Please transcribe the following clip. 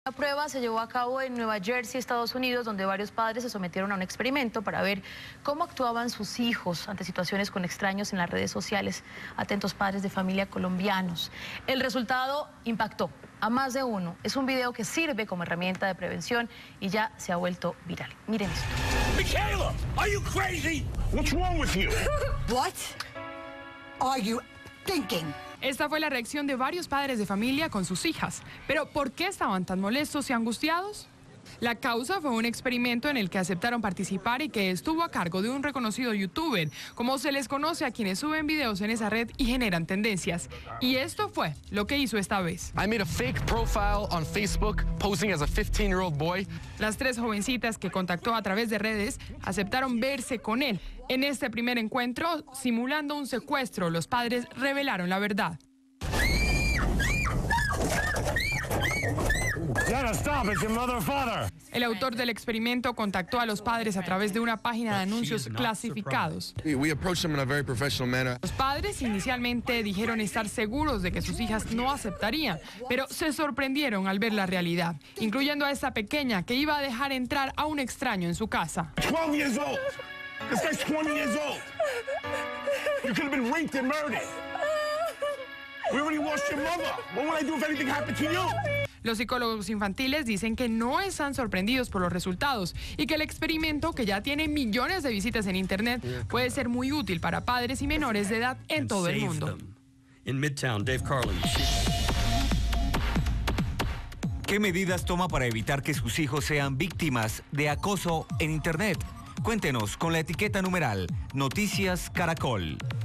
La prueba se llevó a cabo en Nueva Jersey, Estados Unidos, donde varios padres se sometieron a un experimento para ver cómo actuaban sus hijos ante situaciones con extraños en las redes sociales. Atentos padres de familia colombianos. El resultado impactó a más de uno. Es un video que sirve como herramienta de prevención y ya se ha vuelto viral. Miren esto. Michaela, are you crazy? What's wrong with you? What are you thinking? Esta fue la reacción de varios padres de familia con sus hijas. Pero ¿por qué estaban tan molestos y angustiados? La causa fue un experimento en el que aceptaron participar y que estuvo a cargo de un reconocido youtuber, como se les conoce a quienes suben videos en esa red y generan tendencias. Y esto fue lo que hizo esta vez. I made a fake profile on Facebook posing as a 15-year-old boy. Las tres jovencitas que contactó a través de redes aceptaron verse con él. En este primer encuentro, simulando un secuestro, los padres revelaron la verdad. El autor del experimento contactó a los padres a través de una página de anuncios clasificados. Los padres inicialmente dijeron estar seguros de que sus hijas no aceptarían, pero se sorprendieron al ver la realidad, incluyendo a esta pequeña que iba a dejar entrar a un extraño en su casa. 12 years old. This guy's 20 years old. You could have been raped and murdered. We already lost your mother. What would I do if anything happened to you? Los psicólogos infantiles dicen que no están sorprendidos por los resultados y que el experimento, que ya tiene millones de visitas en Internet, puede ser muy útil para padres y menores de edad en todo el mundo. ¿Qué medidas toma para evitar que sus hijos sean víctimas de acoso en Internet? Cuéntenos con la etiqueta numeral Noticias Caracol.